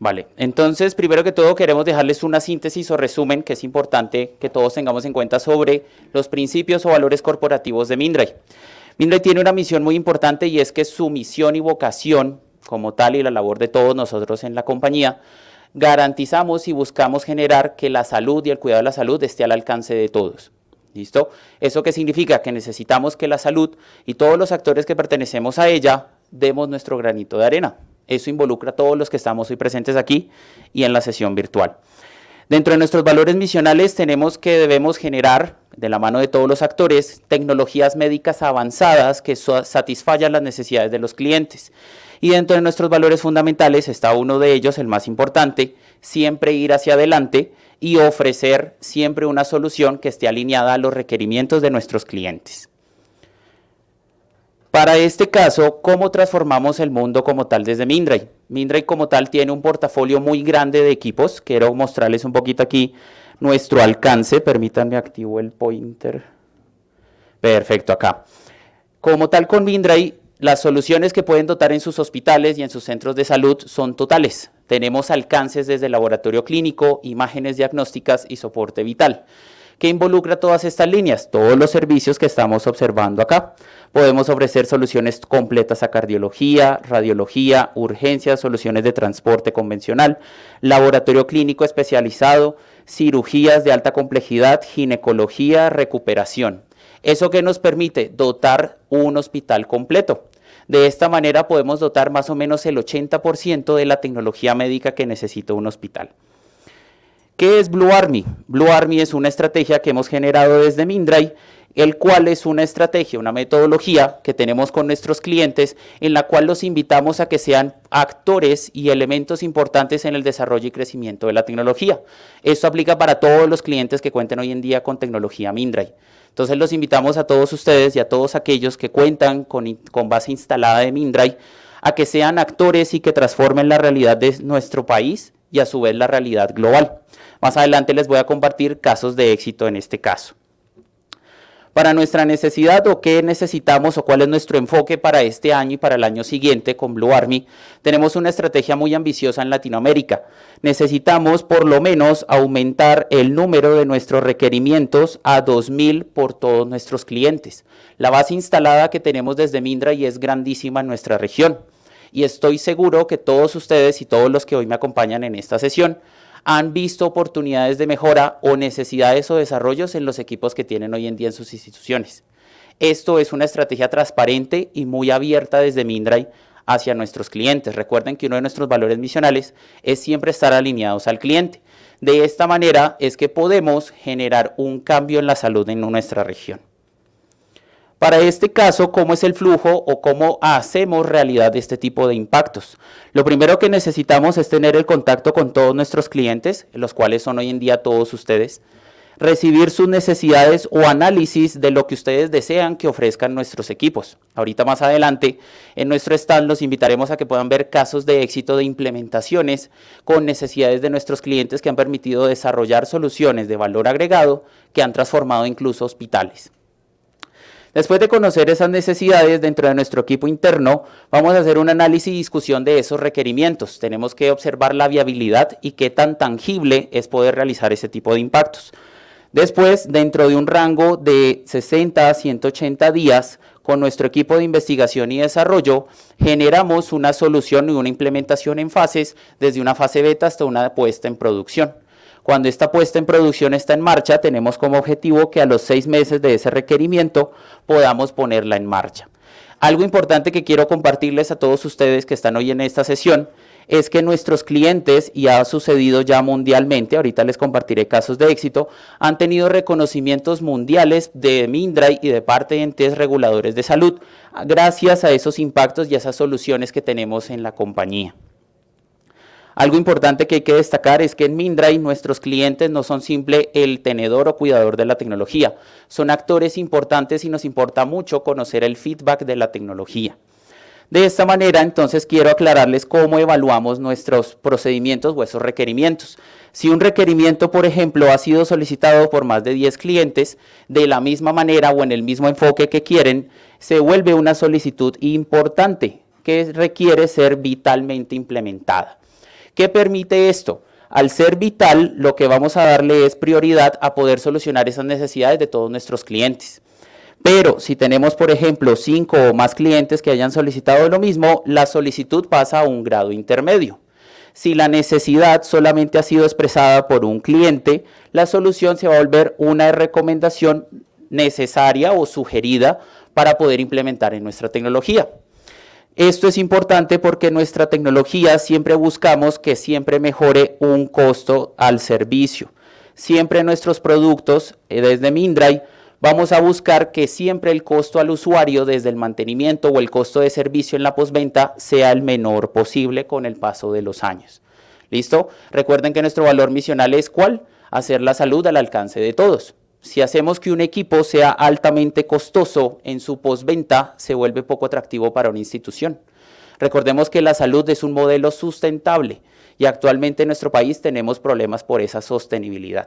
Vale, entonces primero que todo queremos dejarles una síntesis o resumen que es importante que todos tengamos en cuenta sobre los principios o valores corporativos de Mindray. Mindray tiene una misión muy importante y es que su misión y vocación como tal y la labor de todos nosotros en la compañía, garantizamos y buscamos generar que la salud y el cuidado de la salud esté al alcance de todos. ¿Listo? ¿Eso qué significa? Que necesitamos que la salud y todos los actores que pertenecemos a ella demos nuestro granito de arena. Eso involucra a todos los que estamos hoy presentes aquí y en la sesión virtual. Dentro de nuestros valores misionales tenemos que debemos generar, de la mano de todos los actores, tecnologías médicas avanzadas que satisfagan las necesidades de los clientes. Y dentro de nuestros valores fundamentales está uno de ellos, el más importante, siempre ir hacia adelante y ofrecer siempre una solución que esté alineada a los requerimientos de nuestros clientes. Para este caso, ¿cómo transformamos el mundo como tal desde Mindray? Mindray como tal tiene un portafolio muy grande de equipos. Quiero mostrarles un poquito aquí nuestro alcance. Permítanme activo el pointer. Perfecto, acá. Como tal con Mindray, las soluciones que pueden dotar en sus hospitales y en sus centros de salud son totales. Tenemos alcances desde laboratorio clínico, imágenes diagnósticas y soporte vital. ¿Qué involucra todas estas líneas? Todos los servicios que estamos observando acá. Podemos ofrecer soluciones completas a cardiología, radiología, urgencias, soluciones de transporte convencional, laboratorio clínico especializado, cirugías de alta complejidad, ginecología, recuperación. ¿Eso qué nos permite? Dotar un hospital completo. De esta manera podemos dotar más o menos el 80% de la tecnología médica que necesita un hospital. ¿Qué es Blue Army? Blue Army es una estrategia que hemos generado desde Mindray, el cual es una estrategia, una metodología que tenemos con nuestros clientes en la cual los invitamos a que sean actores y elementos importantes en el desarrollo y crecimiento de la tecnología. Esto aplica para todos los clientes que cuenten hoy en día con tecnología Mindray. Entonces los invitamos a todos ustedes y a todos aquellos que cuentan con base instalada de Mindray a que sean actores y que transformen la realidad de nuestro país y a su vez la realidad global. Más adelante les voy a compartir casos de éxito en este caso. Para nuestra necesidad o qué necesitamos o cuál es nuestro enfoque para este año y para el año siguiente con Blue Army, tenemos una estrategia muy ambiciosa en Latinoamérica. Necesitamos por lo menos aumentar el número de nuestros requerimientos a 2.000 por todos nuestros clientes. La base instalada que tenemos desde Mindray es grandísima en nuestra región y estoy seguro que todos ustedes y todos los que hoy me acompañan en esta sesión han visto oportunidades de mejora o necesidades o desarrollos en los equipos que tienen hoy en día en sus instituciones. Esto es una estrategia transparente y muy abierta desde Mindray hacia nuestros clientes. Recuerden que uno de nuestros valores misionales es siempre estar alineados al cliente. De esta manera es que podemos generar un cambio en la salud en nuestra región. Para este caso, ¿cómo es el flujo o cómo hacemos realidad de este tipo de impactos? Lo primero que necesitamos es tener el contacto con todos nuestros clientes, los cuales son hoy en día todos ustedes, recibir sus necesidades o análisis de lo que ustedes desean que ofrezcan nuestros equipos. Ahorita más adelante en nuestro stand los invitaremos a que puedan ver casos de éxito de implementaciones con necesidades de nuestros clientes que han permitido desarrollar soluciones de valor agregado que han transformado incluso hospitales. Después de conocer esas necesidades dentro de nuestro equipo interno, vamos a hacer un análisis y discusión de esos requerimientos. Tenemos que observar la viabilidad y qué tan tangible es poder realizar ese tipo de impactos. Después, dentro de un rango de 60 a 180 días, con nuestro equipo de investigación y desarrollo, generamos una solución y una implementación en fases, desde una fase beta hasta una puesta en producción. Cuando esta puesta en producción está en marcha, tenemos como objetivo que a los 6 meses de ese requerimiento podamos ponerla en marcha. Algo importante que quiero compartirles a todos ustedes que están hoy en esta sesión es que nuestros clientes, y ha sucedido ya mundialmente, ahorita les compartiré casos de éxito, han tenido reconocimientos mundiales de Mindray y de parte de entes reguladores de salud, gracias a esos impactos y a esas soluciones que tenemos en la compañía. Algo importante que hay que destacar es que en Mindray nuestros clientes no son simple el tenedor o cuidador de la tecnología, son actores importantes y nos importa mucho conocer el feedback de la tecnología. De esta manera, entonces, quiero aclararles cómo evaluamos nuestros procedimientos o esos requerimientos. Si un requerimiento, por ejemplo, ha sido solicitado por más de 10 clientes, de la misma manera o en el mismo enfoque que quieren, se vuelve una solicitud importante que requiere ser vitalmente implementada. ¿Qué permite esto? Al ser vital, lo que vamos a darle es prioridad a poder solucionar esas necesidades de todos nuestros clientes. Pero si tenemos, por ejemplo, 5 o más clientes que hayan solicitado lo mismo, la solicitud pasa a un grado intermedio. Si la necesidad solamente ha sido expresada por un cliente, la solución se va a volver una recomendación necesaria o sugerida para poder implementar en nuestra tecnología. Esto es importante porque en nuestra tecnología siempre buscamos que siempre mejore un costo al servicio. Siempre en nuestros productos, desde Mindray, vamos a buscar que siempre el costo al usuario desde el mantenimiento o el costo de servicio en la postventa sea el menor posible con el paso de los años. ¿Listo? Recuerden que nuestro valor misional es ¿cuál? Hacer la salud al alcance de todos. Si hacemos que un equipo sea altamente costoso en su postventa, se vuelve poco atractivo para una institución. Recordemos que la salud es un modelo sustentable y actualmente en nuestro país tenemos problemas por esa sostenibilidad.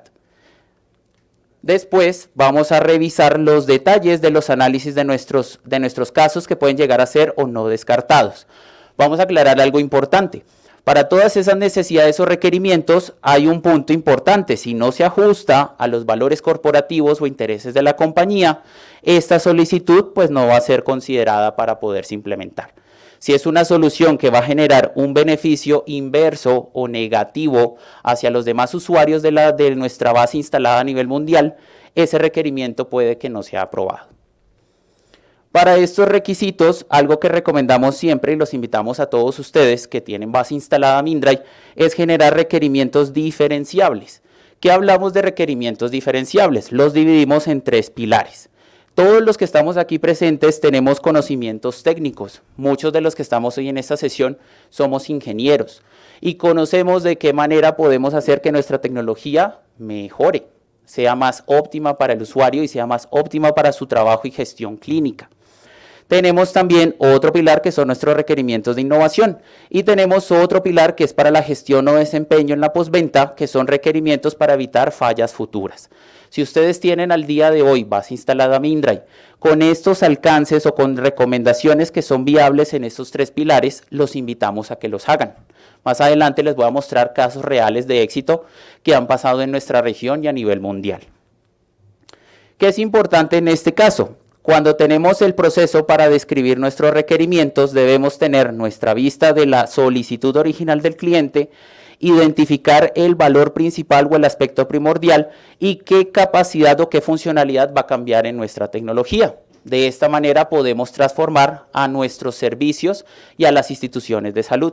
Después vamos a revisar los detalles de los análisis de nuestros casos que pueden llegar a ser o no descartados. Vamos a aclarar algo importante. Para todas esas necesidades o requerimientos hay un punto importante. Si no se ajusta a los valores corporativos o intereses de la compañía, esta solicitud pues no va a ser considerada para poderse implementar. Si es una solución que va a generar un beneficio inverso o negativo hacia los demás usuarios de nuestra base instalada a nivel mundial, ese requerimiento puede que no sea aprobado. Para estos requisitos, algo que recomendamos siempre y los invitamos a todos ustedes que tienen base instalada Mindray es generar requerimientos diferenciables. ¿Qué hablamos de requerimientos diferenciables? Los dividimos en 3 pilares. Todos los que estamos aquí presentes tenemos conocimientos técnicos. Muchos de los que estamos hoy en esta sesión somos ingenieros y conocemos de qué manera podemos hacer que nuestra tecnología mejore, sea más óptima para el usuario y sea más óptima para su trabajo y gestión clínica. Tenemos también otro pilar que son nuestros requerimientos de innovación y tenemos otro pilar que es para la gestión o desempeño en la postventa, que son requerimientos para evitar fallas futuras. Si ustedes tienen al día de hoy base instalada Mindray con estos alcances o con recomendaciones que son viables en estos 3 pilares, los invitamos a que los hagan. Más adelante les voy a mostrar casos reales de éxito que han pasado en nuestra región y a nivel mundial. ¿Qué es importante en este caso? Cuando tenemos el proceso para describir nuestros requerimientos, debemos tener nuestra vista de la solicitud original del cliente, identificar el valor principal o el aspecto primordial y qué capacidad o qué funcionalidad va a cambiar en nuestra tecnología. De esta manera podemos transformar a nuestros servicios y a las instituciones de salud.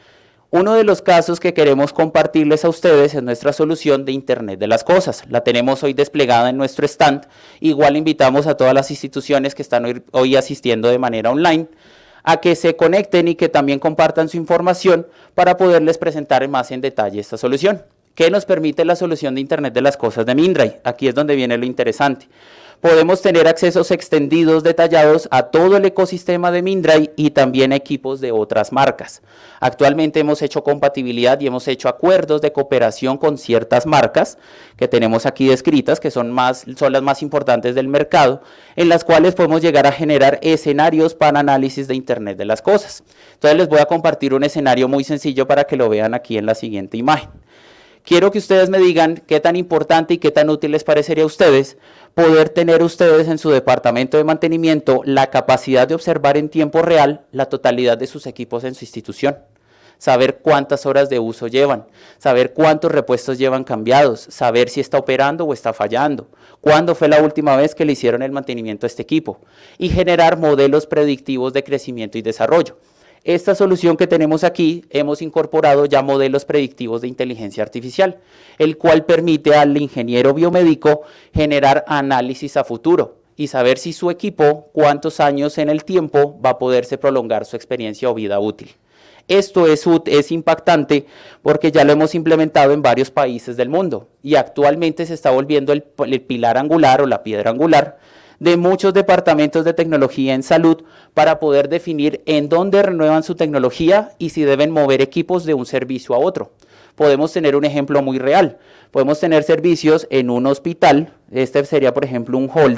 Uno de los casos que queremos compartirles a ustedes es nuestra solución de Internet de las Cosas. La tenemos hoy desplegada en nuestro stand. Igual invitamos a todas las instituciones que están hoy asistiendo de manera online a que se conecten y que también compartan su información para poderles presentar más en detalle esta solución. ¿Qué nos permite la solución de Internet de las Cosas de Mindray? Aquí es donde viene lo interesante. Podemos tener accesos extendidos detallados a todo el ecosistema de Mindray y también a equipos de otras marcas. Actualmente hemos hecho compatibilidad y hemos hecho acuerdos de cooperación con ciertas marcas que tenemos aquí descritas, que son las más importantes del mercado, en las cuales podemos llegar a generar escenarios para análisis de Internet de las Cosas. Entonces les voy a compartir un escenario muy sencillo para que lo vean aquí en la siguiente imagen. Quiero que ustedes me digan qué tan importante y qué tan útil les parecería a ustedes poder tener ustedes en su departamento de mantenimiento la capacidad de observar en tiempo real la totalidad de sus equipos en su institución. Saber cuántas horas de uso llevan, saber cuántos repuestos llevan cambiados, saber si está operando o está fallando, cuándo fue la última vez que le hicieron el mantenimiento a este equipo y generar modelos predictivos de crecimiento y desarrollo. Esta solución que tenemos aquí, hemos incorporado ya modelos predictivos de inteligencia artificial, el cual permite al ingeniero biomédico generar análisis a futuro y saber si su equipo, cuántos años en el tiempo va a poderse prolongar su experiencia o vida útil. Esto es impactante porque ya lo hemos implementado en varios países del mundo y actualmente se está volviendo el pilar angular o la piedra angular de muchos departamentos de tecnología en salud para poder definir en dónde renuevan su tecnología y si deben mover equipos de un servicio a otro. Podemos tener un ejemplo muy real. Podemos tener servicios en un hospital, este sería por ejemplo un holding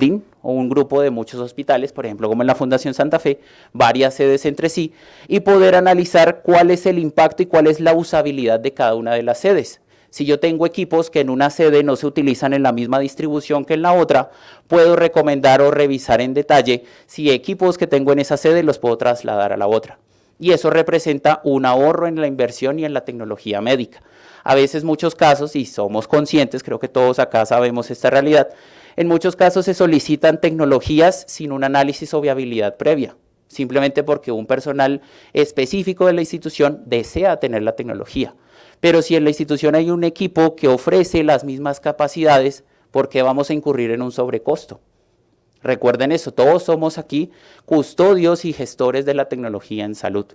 o un grupo de muchos hospitales, por ejemplo, como en la Fundación Santa Fe, varias sedes entre sí, y poder analizar cuál es el impacto y cuál es la usabilidad de cada una de las sedes. Si yo tengo equipos que en una sede no se utilizan en la misma distribución que en la otra, puedo recomendar o revisar en detalle si equipos que tengo en esa sede los puedo trasladar a la otra. Y eso representa un ahorro en la inversión y en la tecnología médica. A veces, muchos casos, y somos conscientes, creo que todos acá sabemos esta realidad, en muchos casos se solicitan tecnologías sin un análisis o viabilidad previa, simplemente porque un personal específico de la institución desea tener la tecnología. Pero si en la institución hay un equipo que ofrece las mismas capacidades, ¿por qué vamos a incurrir en un sobrecosto? Recuerden eso, todos somos aquí custodios y gestores de la tecnología en salud.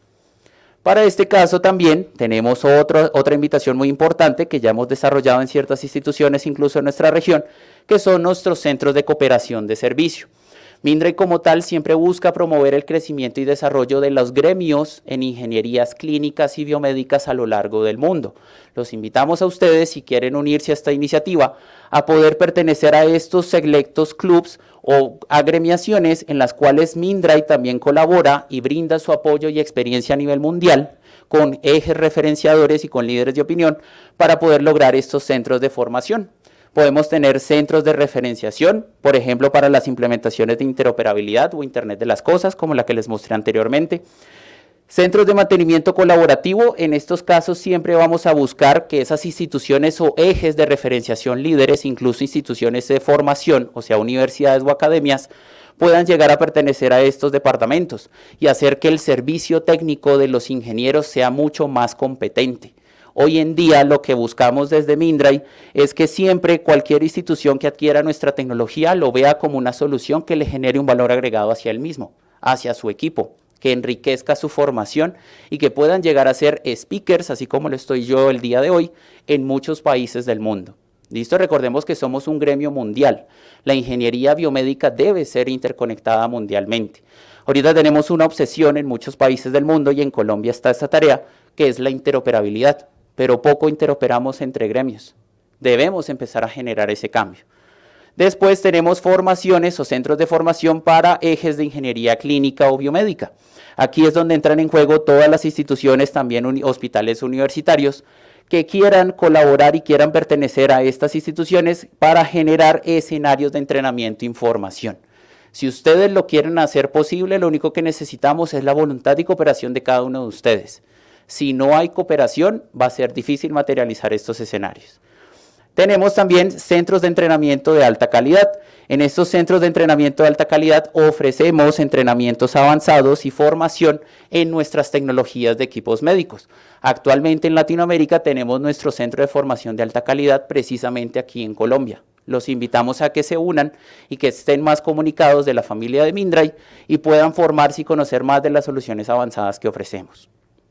Para este caso también tenemos otra invitación muy importante que ya hemos desarrollado en ciertas instituciones, incluso en nuestra región, que son nuestros centros de cooperación de servicio. Mindray como tal siempre busca promover el crecimiento y desarrollo de los gremios en ingenierías clínicas y biomédicas a lo largo del mundo. Los invitamos a ustedes, si quieren unirse a esta iniciativa, a poder pertenecer a estos selectos clubs o agremiaciones en las cuales Mindray también colabora y brinda su apoyo y experiencia a nivel mundial con ejes referenciadores y con líderes de opinión para poder lograr estos centros de formación. Podemos tener centros de referenciación, por ejemplo, para las implementaciones de interoperabilidad o Internet de las cosas, como la que les mostré anteriormente. Centros de mantenimiento colaborativo, en estos casos siempre vamos a buscar que esas instituciones o ejes de referenciación líderes, incluso instituciones de formación, o sea, universidades o academias, puedan llegar a pertenecer a estos departamentos y hacer que el servicio técnico de los ingenieros sea mucho más competente. Hoy en día lo que buscamos desde Mindray es que siempre cualquier institución que adquiera nuestra tecnología lo vea como una solución que le genere un valor agregado hacia él mismo, hacia su equipo, que enriquezca su formación y que puedan llegar a ser speakers, así como lo estoy yo el día de hoy, en muchos países del mundo. ¿Listo? Recordemos que somos un gremio mundial. La ingeniería biomédica debe ser interconectada mundialmente. Ahorita tenemos una obsesión en muchos países del mundo y en Colombia está esta tarea, que es la interoperabilidad. Pero poco interoperamos entre gremios. Debemos empezar a generar ese cambio. Después tenemos formaciones o centros de formación para ejes de ingeniería clínica o biomédica. Aquí es donde entran en juego todas las instituciones, también hospitales universitarios, que quieran colaborar y quieran pertenecer a estas instituciones para generar escenarios de entrenamiento y formación. Si ustedes lo quieren hacer posible, lo único que necesitamos es la voluntad y cooperación de cada uno de ustedes. Si no hay cooperación, va a ser difícil materializar estos escenarios. Tenemos también centros de entrenamiento de alta calidad. En estos centros de entrenamiento de alta calidad ofrecemos entrenamientos avanzados y formación en nuestras tecnologías de equipos médicos. Actualmente en Latinoamérica tenemos nuestro centro de formación de alta calidad precisamente aquí en Colombia. Los invitamos a que se unan y que estén más comunicados de la familia de Mindray y puedan formarse y conocer más de las soluciones avanzadas que ofrecemos.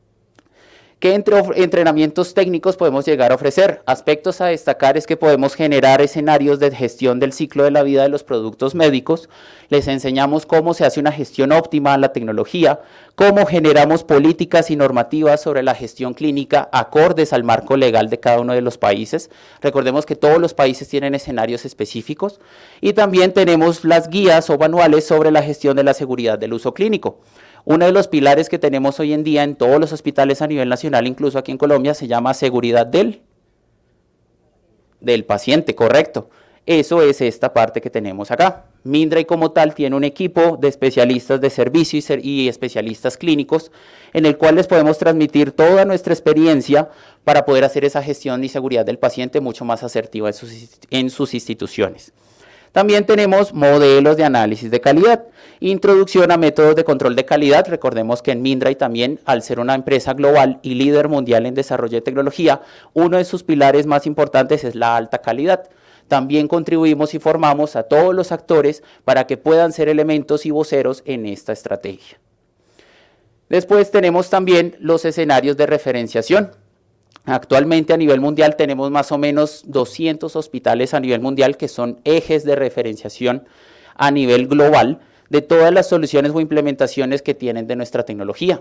¿Qué entrenamientos técnicos podemos llegar a ofrecer? Aspectos a destacar es que podemos generar escenarios de gestión del ciclo de la vida de los productos médicos. Les enseñamos cómo se hace una gestión óptima a la tecnología, cómo generamos políticas y normativas sobre la gestión clínica acordes al marco legal de cada uno de los países. Recordemos que todos los países tienen escenarios específicos. Y también tenemos las guías o manuales sobre la gestión de la seguridad del uso clínico. Uno de los pilares que tenemos hoy en día en todos los hospitales a nivel nacional, incluso aquí en Colombia, se llama seguridad del paciente, correcto. Eso es esta parte que tenemos acá. Mindray como tal tiene un equipo de especialistas de servicio y especialistas clínicos en el cual les podemos transmitir toda nuestra experiencia para poder hacer esa gestión y seguridad del paciente mucho más asertiva en sus instituciones. También tenemos modelos de análisis de calidad, introducción a métodos de control de calidad. Recordemos que en Mindray también, al ser una empresa global y líder mundial en desarrollo de tecnología, uno de sus pilares más importantes es la alta calidad. También contribuimos y formamos a todos los actores para que puedan ser elementos y voceros en esta estrategia. Después tenemos también los escenarios de referenciación. Actualmente a nivel mundial tenemos más o menos 200 hospitales a nivel mundial que son ejes de referenciación a nivel global de todas las soluciones o implementaciones que tienen de nuestra tecnología.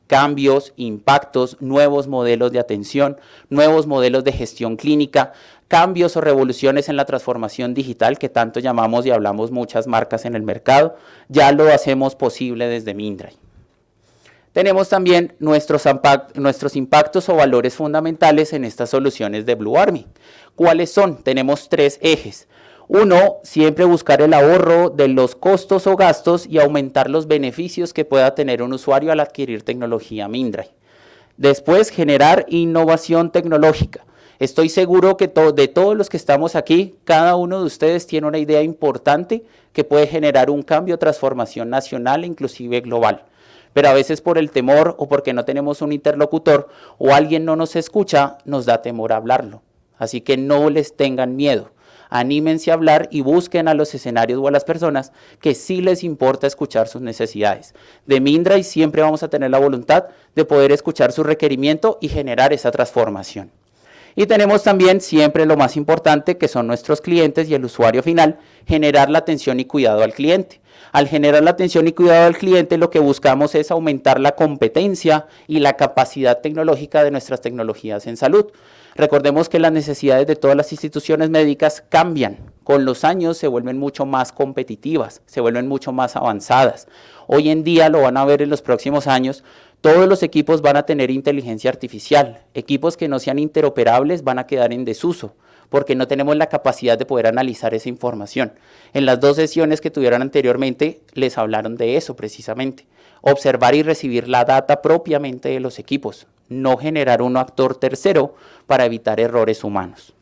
cambios, impactos, nuevos modelos de atención, nuevos modelos de gestión clínica, cambios o revoluciones en la transformación digital que tanto llamamos y hablamos muchas marcas en el mercado, ya lo hacemos posible desde Mindray. Tenemos también nuestros impactos o valores fundamentales en estas soluciones de Blue Army. ¿Cuáles son? Tenemos 3 ejes. Uno, siempre buscar el ahorro de los costos o gastos y aumentar los beneficios que pueda tener un usuario al adquirir tecnología Mindray. Después, generar innovación tecnológica. Estoy seguro que de todos los que estamos aquí, cada uno de ustedes tiene una idea importante que puede generar un cambio o transformación nacional e inclusive global. Pero a veces por el temor o porque no tenemos un interlocutor o alguien no nos escucha, nos da temor hablarlo. Así que no les tengan miedo. Anímense a hablar y busquen a los escenarios o a las personas que sí les importa escuchar sus necesidades. De Mindray siempre vamos a tener la voluntad de poder escuchar su requerimiento y generar esa transformación. Y tenemos también siempre lo más importante, que son nuestros clientes y el usuario final, generar la atención y cuidado al cliente. Al generar la atención y cuidado al cliente, lo que buscamos es aumentar la competencia y la capacidad tecnológica de nuestras tecnologías en salud. Recordemos que las necesidades de todas las instituciones médicas cambian. Con los años se vuelven mucho más competitivas, se vuelven mucho más avanzadas. Hoy en día, lo van a ver en los próximos años, todos los equipos van a tener inteligencia artificial. Equipos que no sean interoperables van a quedar en desuso, porque no tenemos la capacidad de poder analizar esa información. En las 2 sesiones que tuvieron anteriormente, les hablaron de eso precisamente. Observar y recibir la data propiamente de los equipos, no generar un actor tercero para evitar errores humanos.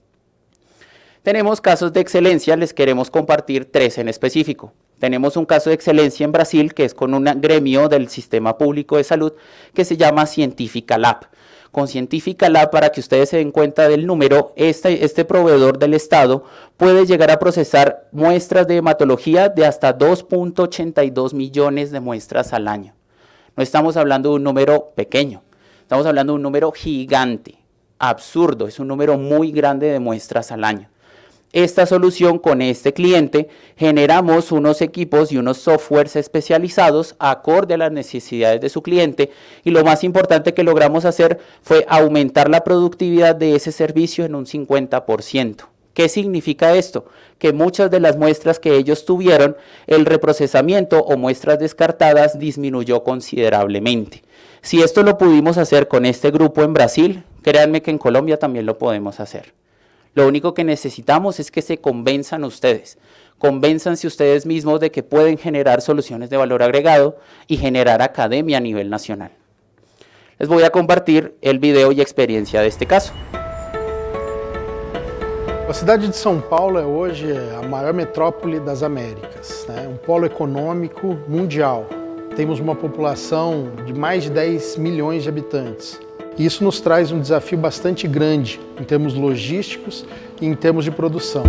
Tenemos casos de excelencia, les queremos compartir 3 en específico. Tenemos un caso de excelencia en Brasil, que es con un gremio del sistema público de salud, que se llama Científica Lab. Con Científica Lab, para que ustedes se den cuenta del número, este proveedor del Estado puede llegar a procesar muestras de hematología de hasta 2.82 millones de muestras al año. No estamos hablando de un número pequeño, estamos hablando de un número gigante, absurdo, es un número muy grande de muestras al año. Esta solución con este cliente generamos unos equipos y unos softwares especializados acorde a las necesidades de su cliente y lo más importante que logramos hacer fue aumentar la productividad de ese servicio en un 50%. ¿Qué significa esto? Que muchas de las muestras que ellos tuvieron, el reprocesamiento o muestras descartadas disminuyó considerablemente. Si esto lo pudimos hacer con este grupo en Brasil, créanme que en Colombia también lo podemos hacer. Lo único que necesitamos es que se convenzan ustedes. Convénzanse ustedes mismos de que pueden generar soluciones de valor agregado y generar academia a nivel nacional. Les voy a compartir el video y experiencia de este caso. A cidade de São Paulo é hoje a maior metrópole das Américas, um polo econômico mundial. Temos uma população de mais de 10 milhões de habitantes. E isso nos traz um desafio bastante grande em termos logísticos e em termos de produção.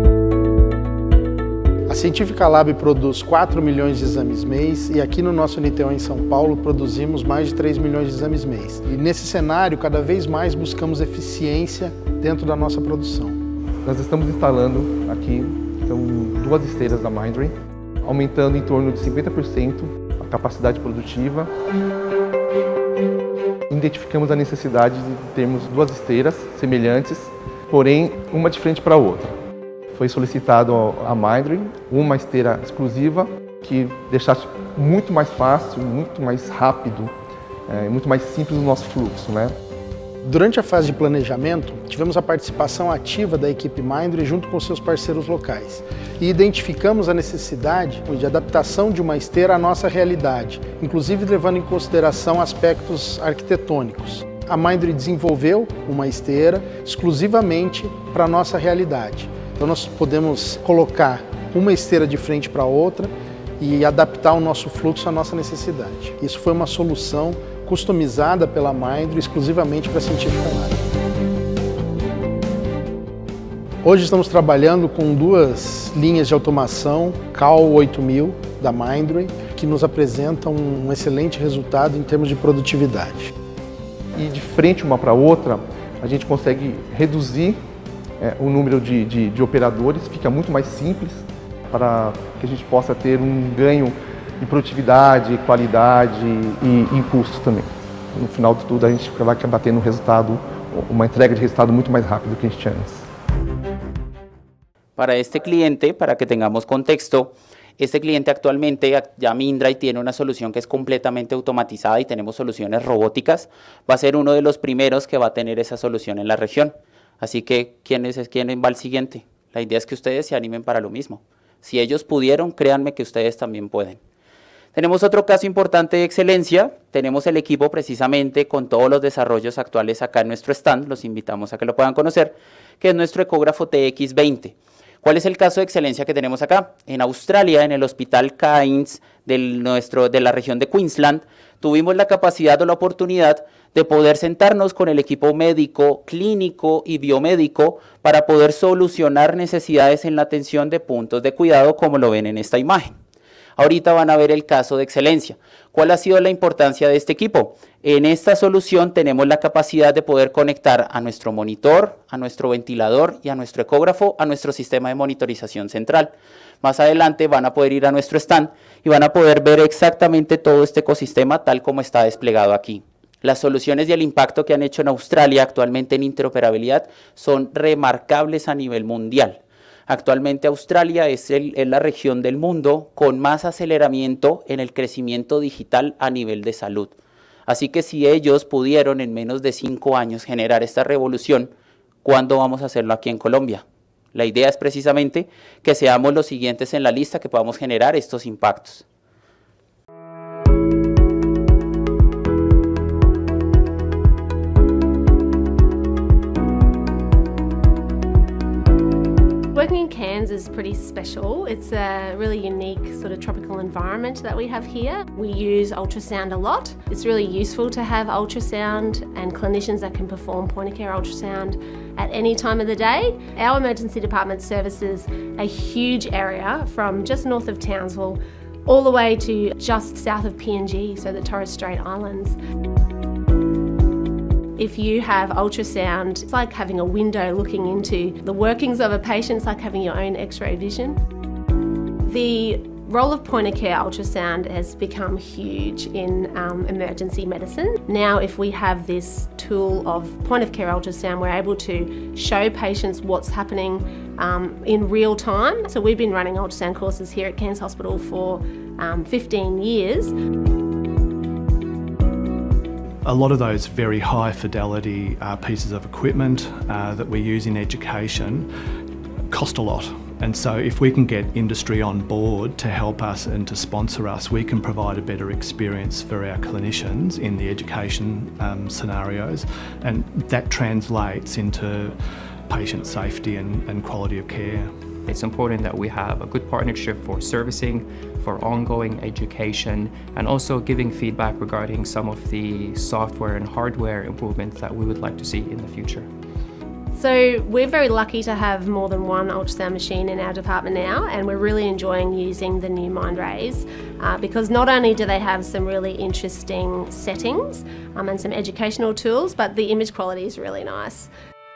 A Científica Lab produz 4 milhões de exames mês e aqui no nosso NTO em São Paulo produzimos mais de 3 milhões de exames mês. E nesse cenário, cada vez mais buscamos eficiência dentro da nossa produção. Nós estamos instalando aqui, são 2 esteiras da Mindray, aumentando em torno de 50% a capacidade produtiva. Identificamos a necessidade de termos 2 esteiras semelhantes, porém uma de frente para a outra. Foi solicitado à Mindray uma esteira exclusiva que deixasse muito mais fácil, muito mais rápido, muito mais simples o nosso fluxo, Durante a fase de planejamento, tivemos a participação ativa da equipe Mindray junto com seus parceiros locais e identificamos a necessidade de adaptação de uma esteira à nossa realidade, inclusive levando em consideração aspectos arquitetônicos. A Mindray desenvolveu uma esteira exclusivamente para a nossa realidade. Então nós podemos colocar uma esteira de frente para a outra e adaptar o nosso fluxo à nossa necessidade. Isso foi uma solução customizada pela Mindray exclusivamente para a Científica Lab. Hoje estamos trabalhando com 2 linhas de automação CAL 8000 da Mindray, que nos apresentam um excelente resultado em termos de produtividade. E de frente uma para a outra, a gente consegue reduzir o número de operadores, fica muito mais simples para que a gente possa ter um ganho de produtividade, qualidade e em custo também. no final de tudo a gente vai acabar tendo um resultado, uma entrega de resultado muito mais rápido do que a gente tinha antes. Para este cliente, para que tengamos contexto, este cliente actualmente, ya Mindray tiene una solución que es completamente automatizada y tenemos soluciones robóticas. Va a ser uno de los primeros que va a tener esa solución en la región. Así que, ¿quién va al siguiente? La idea es que ustedes se animen para lo mismo. Si ellos pudieron, créanme que ustedes también pueden. Tenemos otro caso importante de excelencia. Tenemos el equipo precisamente con todos los desarrollos actuales acá en nuestro stand. Los invitamos a que lo puedan conocer, que es nuestro ecógrafo TX20. ¿Cuál es el caso de excelencia que tenemos acá? En Australia, en el Hospital Cairns de la región de Queensland, tuvimos la capacidad o la oportunidad de poder sentarnos con el equipo médico, clínico y biomédico para poder solucionar necesidades en la atención de puntos de cuidado, como lo ven en esta imagen. Ahorita van a ver el caso de excelencia. ¿Cuál ha sido la importancia de este equipo? En esta solución tenemos la capacidad de poder conectar a nuestro monitor, a nuestro ventilador y a nuestro ecógrafo a nuestro sistema de monitorización central. Más adelante van a poder ir a nuestro stand y van a poder ver exactamente todo este ecosistema tal como está desplegado aquí. Las soluciones y el impacto que han hecho en Australia actualmente en interoperabilidad son remarcables a nivel mundial. Actualmente Australia es la región del mundo con más aceleramiento en el crecimiento digital a nivel de salud. Así que si ellos pudieron en menos de 5 años generar esta revolución, ¿cuándo vamos a hacerlo aquí en Colombia? La idea es precisamente que seamos los siguientes en la lista que podamos generar estos impactos. Working in Cairns is pretty special. It's a really unique sort of tropical environment that we have here. We use ultrasound a lot. It's really useful to have ultrasound and clinicians that can perform point of care ultrasound at any time of the day. Our emergency department services a huge area from just north of Townsville all the way to just south of PNG, so the Torres Strait Islands. If you have ultrasound, it's like having a window looking into the workings of a patient. It's like having your own X-ray vision. The role of point of care ultrasound has become huge in emergency medicine. Now, if we have this tool of point of care ultrasound, we're able to show patients what's happening in real time. So we've been running ultrasound courses here at Cairns Hospital for 15 years. A lot of those very high fidelity pieces of equipment that we use in education cost a lot. And so if we can get industry on board to help us and to sponsor us, we can provide a better experience for our clinicians in the education scenarios, and that translates into patient safety and quality of care. It's important that we have a good partnership for servicing, for ongoing education, and also giving feedback regarding some of the software and hardware improvements that we would like to see in the future. So we're very lucky to have more than one ultrasound machine in our department now, and we're really enjoying using the new Mindrays because not only do they have some really interesting settings and some educational tools, but the image quality is really nice.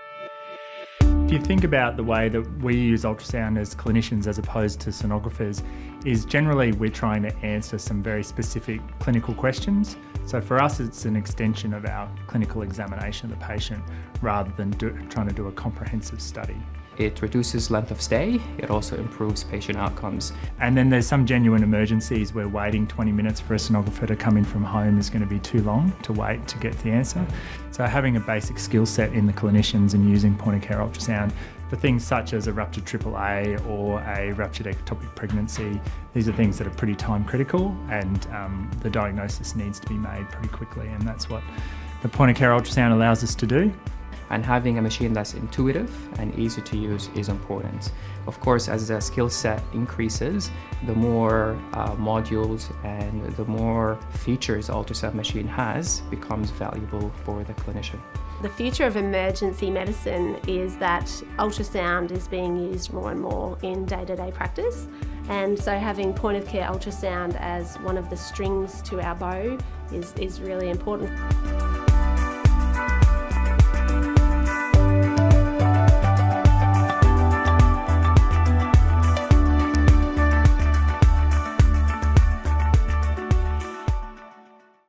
If you think about the way that we use ultrasound as clinicians as opposed to sonographers, is generally we're trying to answer some very specific clinical questions. So for us it's an extension of our clinical examination of the patient rather than trying to do a comprehensive study. It reduces length of stay, it also improves patient outcomes. And then there's some genuine emergencies where waiting 20 minutes for a sonographer to come in from home is going to be too long to wait to get the answer. So having a basic skill set in the clinicians and using point of care ultrasound for things such as a ruptured AAA or a ruptured ectopic pregnancy, these are things that are pretty time critical, and the diagnosis needs to be made pretty quickly, and that's what the point of care ultrasound allows us to do. And having a machine that's intuitive and easy to use is important. Of course, as the skill set increases, the more modules and the more features the ultrasound machine has becomes valuable for the clinician. The future of emergency medicine is that ultrasound is being used more and more in day-to-day practice, and so having point of care ultrasound as one of the strings to our bow is really important.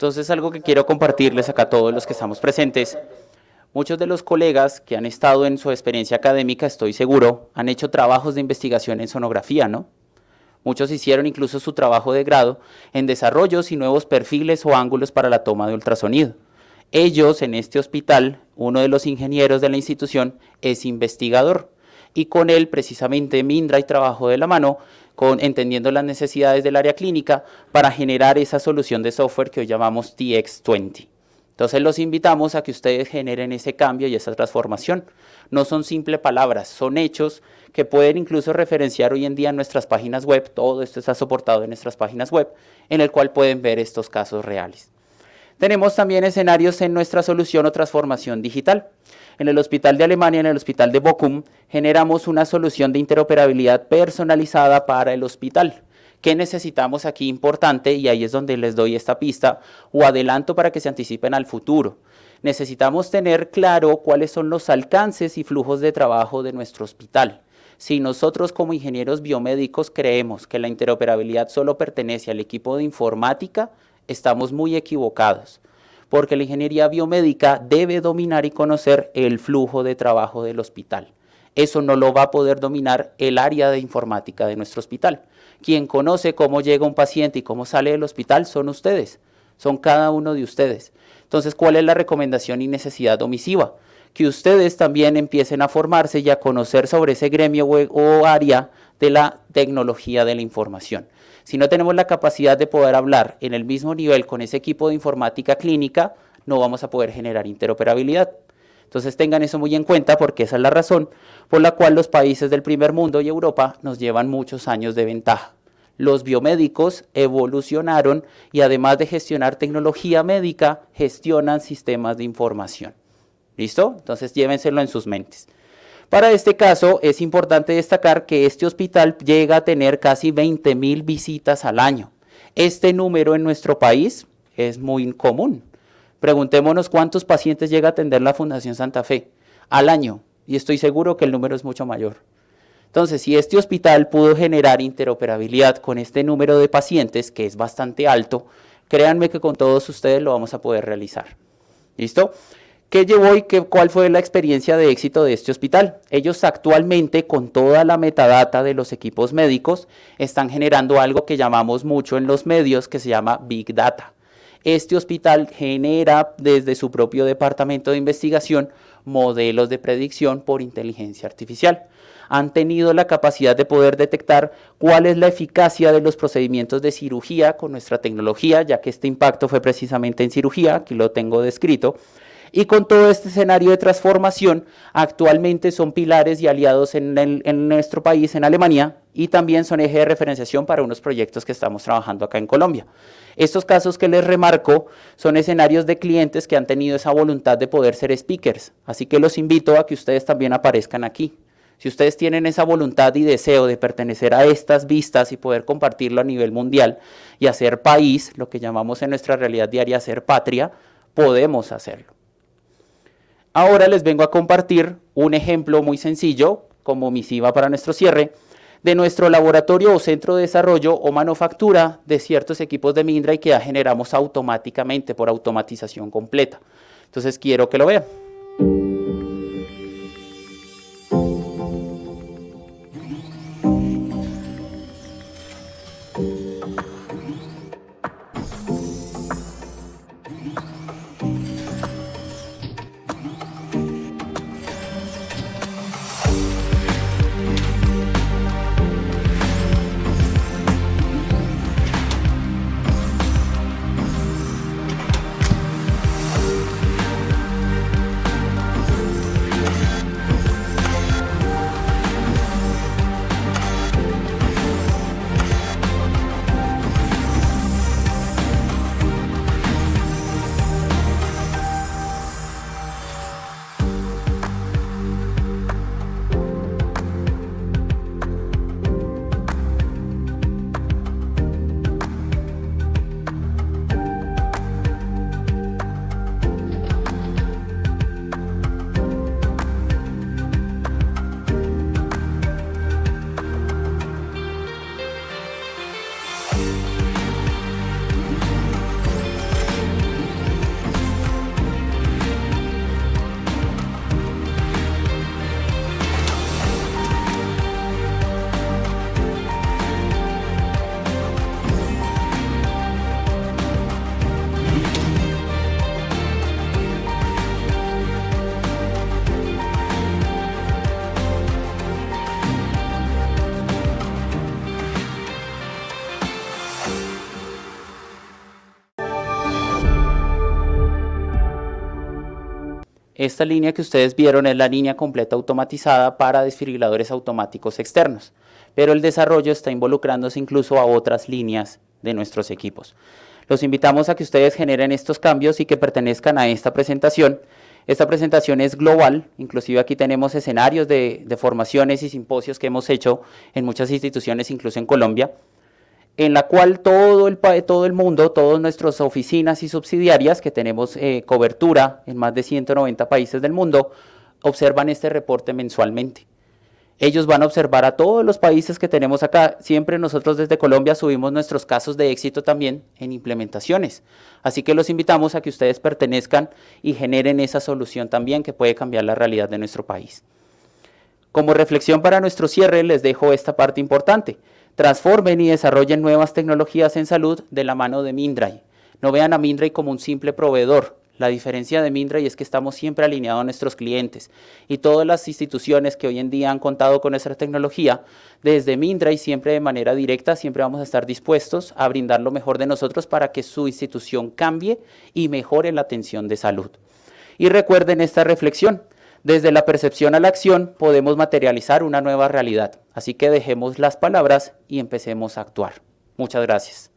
Entonces, algo que quiero compartirles acá a todos los que estamos presentes. Muchos de los colegas que han estado en su experiencia académica, estoy seguro, han hecho trabajos de investigación en sonografía, ¿no? Muchos hicieron incluso su trabajo de grado en desarrollos y nuevos perfiles o ángulos para la toma de ultrasonido. Ellos, en este hospital, uno de los ingenieros de la institución es investigador, y con él precisamente Mindray trabajó de la mano entendiendo las necesidades del área clínica para generar esa solución de software que hoy llamamos TX20. Entonces los invitamos a que ustedes generen ese cambio y esa transformación. No son simples palabras, son hechos que pueden incluso referenciar hoy en día en nuestras páginas web. Todo esto está soportado en nuestras páginas web, en el cual pueden ver estos casos reales. Tenemos también escenarios en nuestra solución o transformación digital. En el Hospital de Alemania, en el Hospital de Bochum, generamos una solución de interoperabilidad personalizada para el hospital. ¿Qué necesitamos aquí importante? Y ahí es donde les doy esta pista o adelanto para que se anticipen al futuro. Necesitamos tener claro cuáles son los alcances y flujos de trabajo de nuestro hospital. Si nosotros como ingenieros biomédicos creemos que la interoperabilidad solo pertenece al equipo de informática, estamos muy equivocados, porque la ingeniería biomédica debe dominar y conocer el flujo de trabajo del hospital. Eso no lo va a poder dominar el área de informática de nuestro hospital. Quien conoce cómo llega un paciente y cómo sale del hospital son ustedes, son cada uno de ustedes. Entonces, ¿cuál es la recomendación y necesidad omisiva? Que ustedes también empiecen a formarse y a conocer sobre ese gremio o área de la tecnología de la información. Si no tenemos la capacidad de poder hablar en el mismo nivel con ese equipo de informática clínica, no vamos a poder generar interoperabilidad. Entonces tengan eso muy en cuenta porque esa es la razón por la cual los países del primer mundo y Europa nos llevan muchos años de ventaja. Los biomédicos evolucionaron y además de gestionar tecnología médica, gestionan sistemas de información. ¿Listo? Entonces llévenselo en sus mentes. Para este caso es importante destacar que este hospital llega a tener casi 20.000 visitas al año. Este número en nuestro país es muy común. Preguntémonos cuántos pacientes llega a atender la Fundación Santa Fe al año y estoy seguro que el número es mucho mayor. Entonces, si este hospital pudo generar interoperabilidad con este número de pacientes, que es bastante alto, créanme que con todos ustedes lo vamos a poder realizar. ¿Listo? ¿Qué llevó y cuál fue la experiencia de éxito de este hospital? Ellos actualmente, con toda la metadata de los equipos médicos, están generando algo que llamamos mucho en los medios, que se llama Big Data. Este hospital genera desde su propio departamento de investigación modelos de predicción por inteligencia artificial. Han tenido la capacidad de poder detectar cuál es la eficacia de los procedimientos de cirugía con nuestra tecnología, ya que este impacto fue precisamente en cirugía, aquí lo tengo descrito. Y con todo este escenario de transformación, actualmente son pilares y aliados en nuestro país, en Alemania, y también son eje de referenciación para unos proyectos que estamos trabajando acá en Colombia. Estos casos que les remarco son escenarios de clientes que han tenido esa voluntad de poder ser speakers, así que los invito a que ustedes también aparezcan aquí. Si ustedes tienen esa voluntad y deseo de pertenecer a estas vistas y poder compartirlo a nivel mundial y hacer país, lo que llamamos en nuestra realidad diaria hacer patria, podemos hacerlo. Ahora les vengo a compartir un ejemplo muy sencillo, como misiva para nuestro cierre, de nuestro laboratorio o centro de desarrollo o manufactura de ciertos equipos de Mindray que ya generamos automáticamente por automatización completa. Entonces quiero que lo vean. Esta línea que ustedes vieron es la línea completa automatizada para desfibriladores automáticos externos, pero el desarrollo está involucrándose incluso a otras líneas de nuestros equipos. Los invitamos a que ustedes generen estos cambios y que pertenezcan a esta presentación. Esta presentación es global, inclusive aquí tenemos escenarios de formaciones y simposios que hemos hecho en muchas instituciones, incluso en Colombia, en la cual todo el mundo, todas nuestras oficinas y subsidiarias que tenemos cobertura en más de 190 países del mundo, observan este reporte mensualmente. Ellos van a observar a todos los países que tenemos acá. Siempre nosotros desde Colombia subimos nuestros casos de éxito también en implementaciones. Así que los invitamos a que ustedes pertenezcan y generen esa solución también que puede cambiar la realidad de nuestro país. Como reflexión para nuestro cierre les dejo esta parte importante. Transformen y desarrollen nuevas tecnologías en salud de la mano de Mindray. No vean a Mindray como un simple proveedor. La diferencia de Mindray es que estamos siempre alineados a nuestros clientes y todas las instituciones que hoy en día han contado con nuestra tecnología, desde Mindray siempre de manera directa, siempre vamos a estar dispuestos a brindar lo mejor de nosotros para que su institución cambie y mejore la atención de salud. Y recuerden esta reflexión. Desde la percepción a la acción podemos materializar una nueva realidad. Así que dejemos las palabras y empecemos a actuar. Muchas gracias.